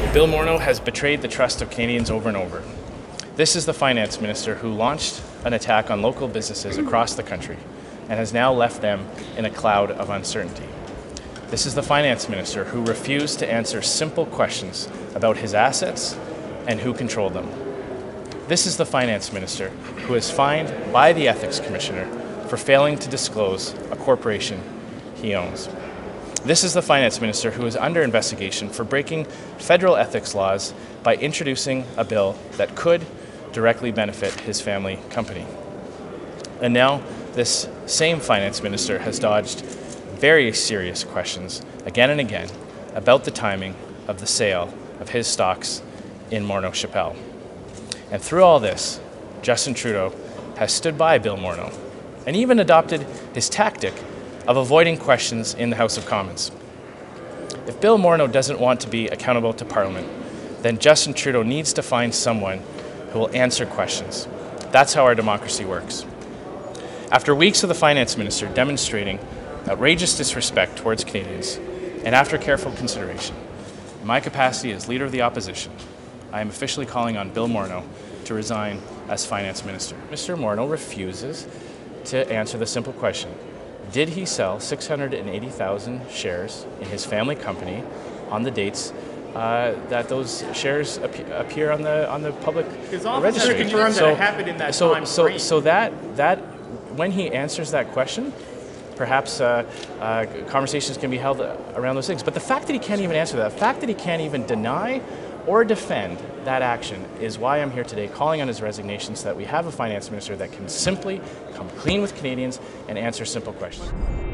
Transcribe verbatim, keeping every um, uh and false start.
Bill Morneau has betrayed the trust of Canadians over and over. This is the finance minister who launched an attack on local businesses across the country and has now left them in a cloud of uncertainty. This is the finance minister who refused to answer simple questions about his assets and who controlled them. This is the finance minister who is fined by the ethics commissioner for failing to disclose a corporation he owns. This is the finance minister who is under investigation for breaking federal ethics laws by introducing a bill that could directly benefit his family company. And now this same finance minister has dodged very serious questions again and again about the timing of the sale of his stocks in Morneau Chappelle. And through all this, Justin Trudeau has stood by Bill Morneau and even adopted his tactic of avoiding questions in the House of Commons. If Bill Morneau doesn't want to be accountable to Parliament, then Justin Trudeau needs to find someone who will answer questions. That's how our democracy works. After weeks of the finance minister demonstrating outrageous disrespect towards Canadians, and after careful consideration, in my capacity as Leader of the Opposition, I am officially calling on Bill Morneau to resign as finance minister. Mister Morneau refuses to answer the simple question: did he sell six hundred eighty thousand shares in his family company on the dates uh, that those shares ap appear on the on the public His office registry? has confirmed so, that it happened in that so, time so, frame. so that that when he answers that question, perhaps uh, uh, conversations can be held around those things. But the fact that he can't even answer that, the fact that he can't even deny or defend that action is why I'm here today calling on his resignation, so that we have a finance minister that can simply come clean with Canadians and answer simple questions.